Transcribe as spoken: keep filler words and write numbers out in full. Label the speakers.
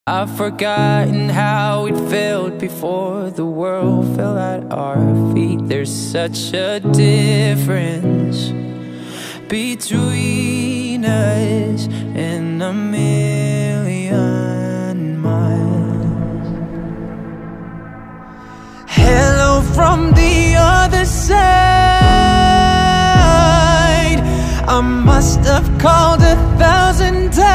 Speaker 1: I've forgotten how it felt before the world fell at our feet. There's such a difference between us and a million miles. Hello from the other side. I must have called a thousand times,